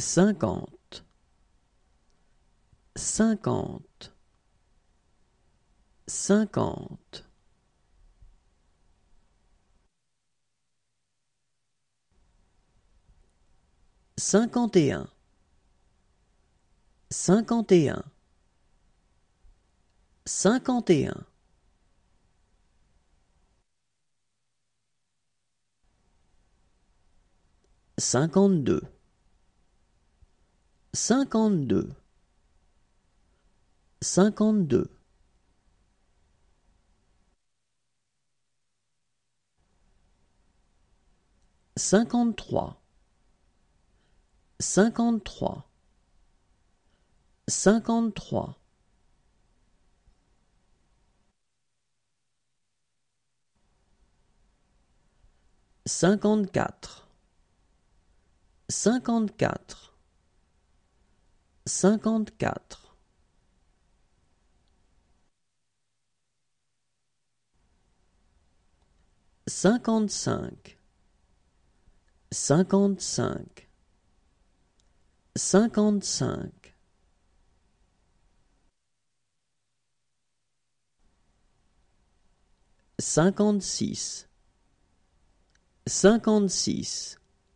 50, 50, 50. 51, 51, 51. 52, 52, 52. 53, 53, 53. 54, 54, 54. 55, 55, 55. 56, 56,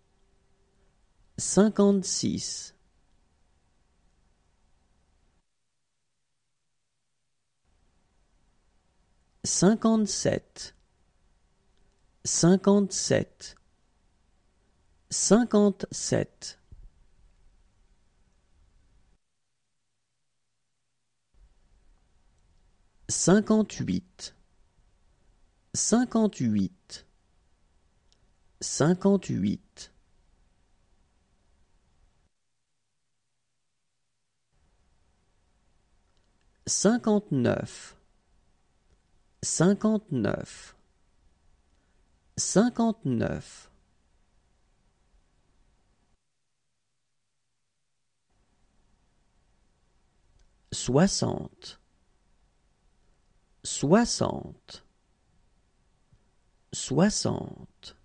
56. 57, 57, 57. 58, 58, 58. 59, 59, 59. 60, 60, 60.